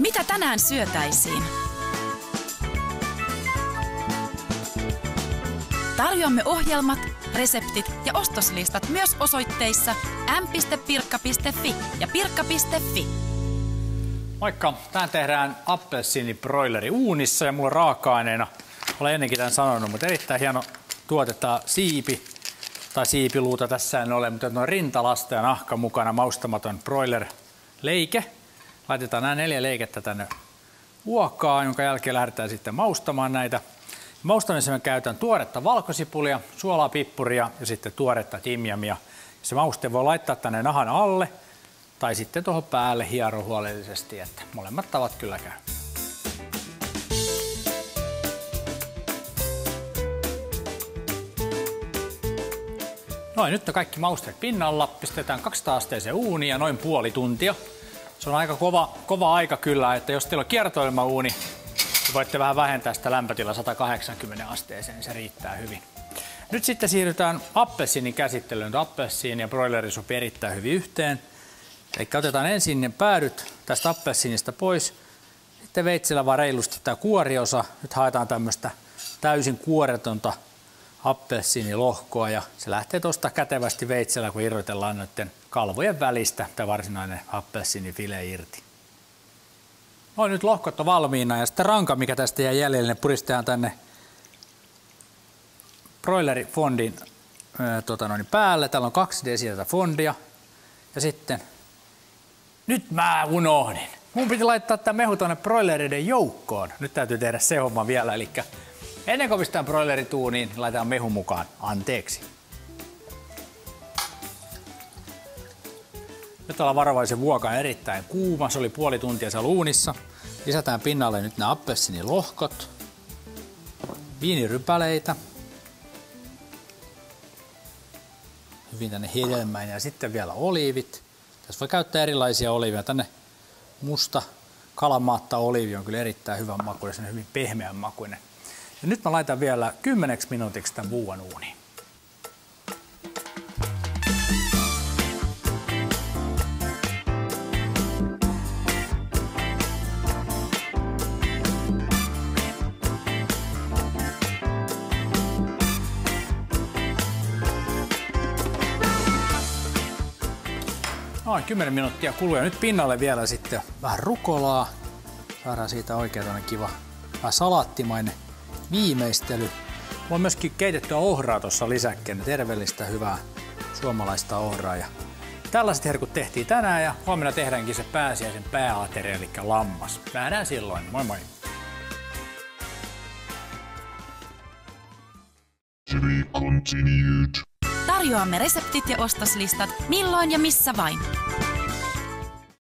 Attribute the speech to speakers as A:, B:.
A: Mitä tänään syötäisiin? Tarjoamme ohjelmat, reseptit ja ostoslistat myös osoitteissa m.pirkka.fi ja pirkka.fi.
B: Moikka! Tänään tehdään appelsiinibroileri uunissa ja mulla on raaka-aineena, olen ennenkin tämän sanonut, mutta erittäin hieno tuote, siipi tai siipiluuta tässä en ole, mutta on rintalasta ja nahka mukana, maustamaton broiler-leike. Laitetaan nämä 4 leikettä tänne uokaan, jonka jälkeen lähdetään sitten maustamaan näitä. Maustamiseen mä käytän tuoretta valkosipulia, suolaa, pippuria ja sitten tuoretta timjamia. Se mauste voi laittaa tänne nahan alle tai sitten tuohon päälle hiero huolellisesti, että molemmat tavat kyllä käy. Noin, nyt on kaikki mausteet pinnalla. Pistetään 200-asteiseen uuniin ja noin puoli tuntia. Se on aika kova aika kyllä, että jos teillä on kiertoilmauuni, niin voitte vähän vähentää sitä lämpötilaa 180 asteeseen, niin se riittää hyvin. Nyt sitten siirrytään appelsiinin käsittelyyn. Appelsiini ja broileri sopii erittäin hyvin yhteen. Eli otetaan ensin ne päädyt tästä appelsiinista pois. Sitten veitsellä vaan reilusti tämä kuoriosa. Nyt haetaan tämmöistä täysin kuoretonta appelsiinilohkoa ja se lähtee tuosta kätevästi veitsellä, kun irrotellaan noiden kalvojen välistä tämä varsinainen appelsiinifile irti. No nyt lohkot on valmiina ja sitten ranka, mikä tästä jää jäljelle, ne puristetaan tänne broilerifondin päälle. Täällä on 2 desiä fondia ja sitten, nyt mä unohdin. Mun piti laittaa tämä mehu tuonne broilereiden joukkoon. Nyt täytyy tehdä se homma vielä, eli ennen kuin pistetään broilerituuniin, niin laitetaan mehu mukaan. Anteeksi. Nyt ollaan varovaisen vuokaan erittäin kuuma. Se oli puoli tuntia siellä uunissa. Lisätään pinnalle nyt nämä appelsiinilohkot. Viinirypäleitä. Hyvin tänne hedelmäinen ja sitten vielä oliivit. Tässä voi käyttää erilaisia oliiveja. Tänne musta kalamaatta oliivi on kyllä erittäin hyvän makuinen, se on hyvin pehmeän makuinen. Ja nyt mä laitan vielä 10 minuutiksi tämän vuuan uuniin. Noin 10 minuuttia kuluu ja nyt pinnalle vielä sitten vähän rukolaa. Saadaan siitä oikein kiva vähän salaattimainen viimeistely. Mulla on myöskin keitettyä ohraa tuossa lisäkkeen, terveellistä, hyvää suomalaista ohraa. Ja tällaiset herkut tehtiin tänään ja huomenna tehdäänkin se pääsiäisen pääateria, eli lammas. Nähdään silloin. Moi moi!
A: Tarjoamme reseptit ja ostoslistat milloin ja missä vain.